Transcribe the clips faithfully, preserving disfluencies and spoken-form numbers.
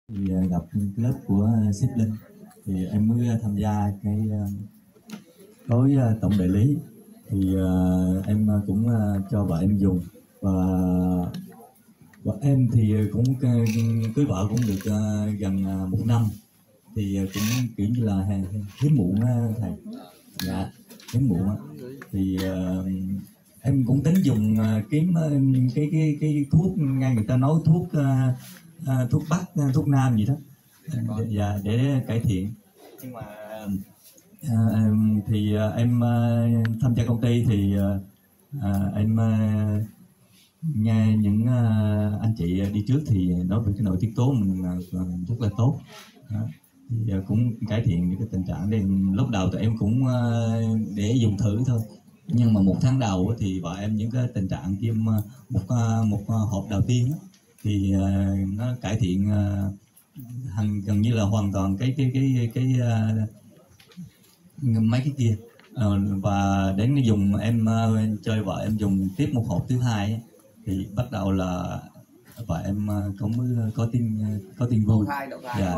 Thì uh, gặp lớp của sếp Linh thì em mới tham gia cái uh, gói uh, tổng đại lý. Thì uh, em cũng uh, cho vợ em dùng, và vợ em thì cũng uh, cưới vợ cũng được uh, gần uh, một năm. Thì uh, cũng kiểu như là hiếm muộn uh, thầy. Dạ, hiếm muộn á. Thì uh, em cũng tính dùng uh, kiếm uh, cái cái cái thuốc, nghe người ta nói thuốc uh, uh, thuốc bắc, uh, thuốc nam gì đó, dạ, để cải thiện. Nhưng mà uh, thì uh, em uh, tham gia công ty thì uh, uh, em uh, nghe những uh, anh chị đi trước thì nói về cái nội tiết tố mình uh, rất là tốt. Đó. Thì uh, cũng cải thiện những cái tình trạng đây. Lúc đầu tụi em cũng uh, để dùng thử thôi, nhưng mà một tháng đầu thì vợ em những cái tình trạng tiêm một một hộp đầu tiên thì uh, nó cải thiện uh, hằng gần như là hoàn toàn cái cái cái cái, cái uh, mấy cái kia. Uh, và đến nó dùng em uh, chơi vợ em dùng tiếp một hộp thứ hai thì bắt đầu là vợ em uh, có mới có tin có tin vui. Dạ.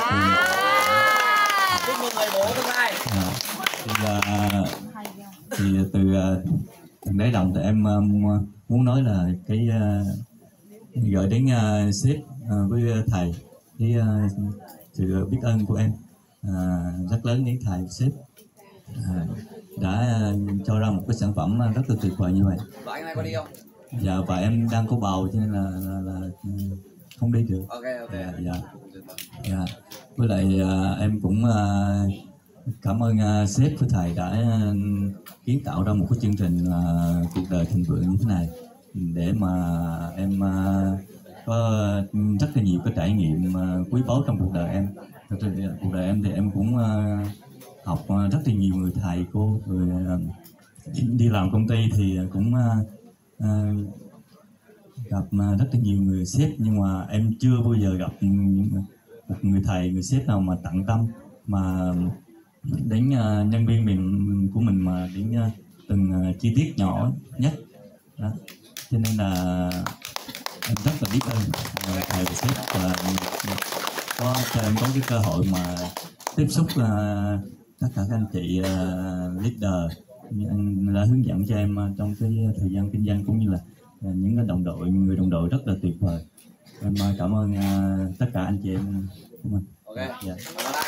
Chúc mừng người bố thứ hai. Thì, uh, thì từ uh, đáy lòng thì em uh, muốn nói là cái uh, gửi đến uh, sếp uh, với thầy cái uh, sự biết ơn của em uh, rất lớn đến thầy sếp uh, đã uh, cho ra một cái sản phẩm rất là tuyệt vời như vậy. Và anh này có đi không? Dạ, và em đang có bầu cho nên là, là, là không đi được. Ok ok. Dạ, dạ. Dạ. Với lại uh, em cũng uh, cảm ơn uh, sếp với thầy đã uh, kiến tạo ra một cái chương trình uh, cuộc đời thịnh vượng như thế này, để mà em uh, có rất là nhiều cái trải nghiệm uh, quý báu trong cuộc đời em. Thật ra cuộc đời em thì em cũng uh, học uh, rất là nhiều người thầy cô, rồi uh, đi làm công ty thì cũng uh, uh, gặp uh, rất là nhiều người sếp, nhưng mà em chưa bao giờ gặp một người thầy, người sếp nào mà tận tâm mà đến uh, nhân viên mình của mình mà đến uh, từng uh, chi tiết nhỏ nhất đó. Cho nên là em rất là biết ơn uh, thầy và sếp, và có cho em có cái cơ hội mà tiếp xúc uh, tất cả các anh chị uh, leader, anh đã hướng dẫn cho em uh, trong cái thời gian kinh doanh, cũng như là uh, những cái đồng đội, người đồng đội rất là tuyệt vời. Em uh, cảm ơn uh, tất cả anh chị em của mình. Ok. Dạ.